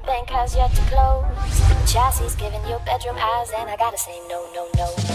bank has yet to close. Chassis giving your bedroom eyes, and I gotta say no, no, no.